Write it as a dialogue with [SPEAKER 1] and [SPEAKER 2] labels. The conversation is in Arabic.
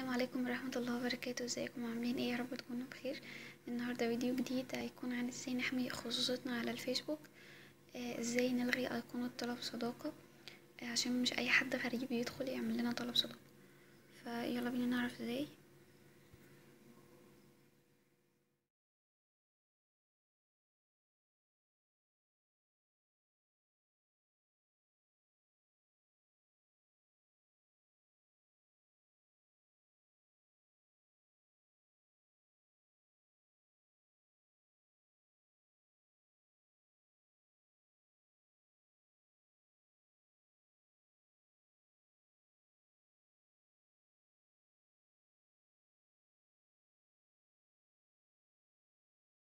[SPEAKER 1] عليكم ورحمة الله وبركاته. ازيكم عاملين ايه؟ يا رب تكونوا بخير. النهاردة فيديو جديد هيكون عن ازاي نحمي خصوصيتنا على الفيسبوك. ازاي نلغي ايقونة طلب صداقة، عشان مش اي حد غريب يدخل يعمل لنا طلب صداقة. فيلا بينا نعرف ازاي.